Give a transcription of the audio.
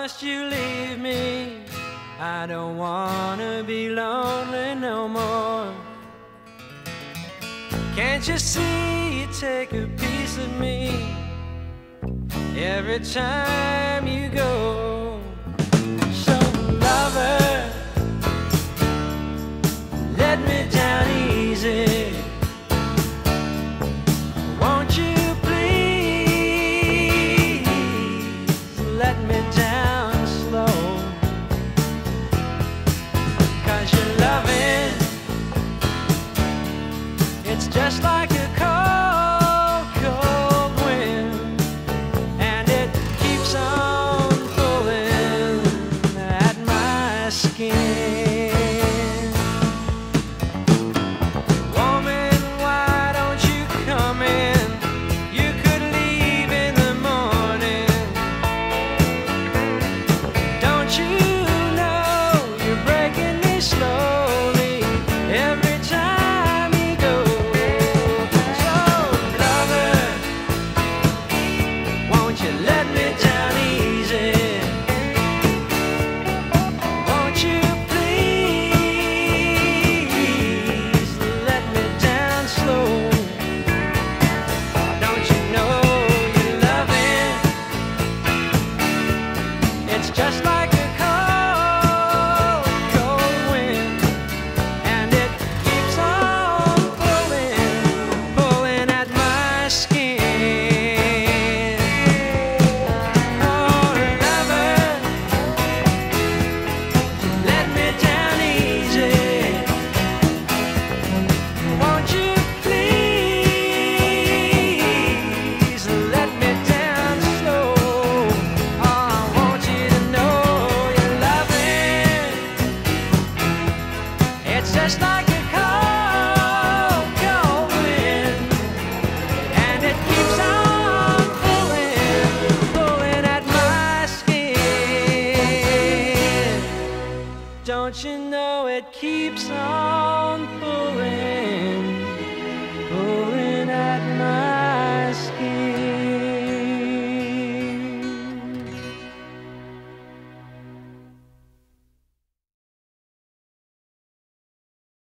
must you leave me? I don't wanna be lonely no more. Can't you see you take a piece of me every time you go? So lover, let me down easy. Won't you please let me down slow? 'Cause your loving, it's just like a cold, cold wind, and it keeps on pulling at my skin. Woman, why don't you come in? You could leave in the morning. Don't you know you're breaking me slowly every time you go? So lover, won't you let me down easy? Won't you please let me down slow? Don't you know you're loving? It's just like a cold, cold wind, and it keeps on pulling, pulling at my skin. Oh, lover, let me down easy. Won't you please let me down slow? Oh, I want you to know you're loving. It's just like a cold, cold wind, and it keeps on pulling, pulling at my skin. Don't you know it keeps on pulling?